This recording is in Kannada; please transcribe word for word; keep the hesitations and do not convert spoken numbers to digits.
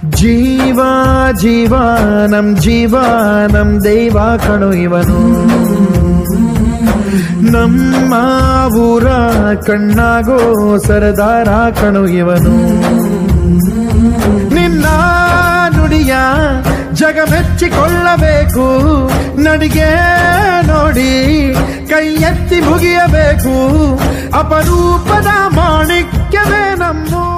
ಜೀವ ಜೀವ ನಮ್ ಜೀವ ನಮ್ ದೈವ ಕಣು ಇವನು, ನಮ್ಮ ಊರ ಕಣ್ಣಾಗೋ ಸರದಾರ ಕಣು ಇವನು. ನಿನ್ನ ನುಡಿಯ ಜಗ ಮೆಚ್ಚಿಕೊಳ್ಳಬೇಕು, ನಡಿಗೆ ನೋಡಿ ಕೈ ಎತ್ತಿ ಮುಗಿಯಬೇಕು. ಅಪರೂಪದ ಮಾಣಿಕ್ಯವೇ ನಮ್ಮ